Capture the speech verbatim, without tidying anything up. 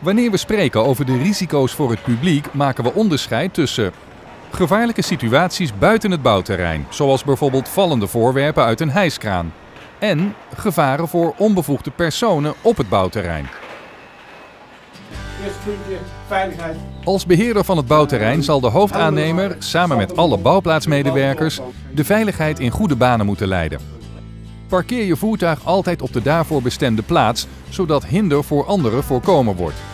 Wanneer we spreken over de risico's voor het publiek, maken we onderscheid tussen gevaarlijke situaties buiten het bouwterrein, zoals bijvoorbeeld vallende voorwerpen uit een hijskraan, en gevaren voor onbevoegde personen op het bouwterrein. Eerste puntje, veiligheid. Als beheerder van het bouwterrein zal de hoofdaannemer, samen met alle bouwplaatsmedewerkers, de veiligheid in goede banen moeten leiden. Parkeer je voertuig altijd op de daarvoor bestemde plaats, zodat hinder voor anderen voorkomen wordt.